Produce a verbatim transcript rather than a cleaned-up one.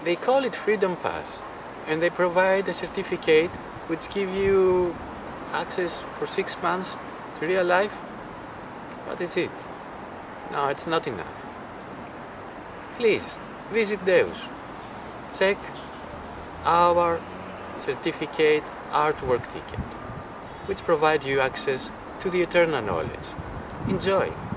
They call it Freedom Pass, and they provide a certificate which give you access for six months to real life. What is it? No, it's not enough. Please, visit Deus. Check our certificate artwork ticket, which provides you access to the eternal knowledge. Enjoy!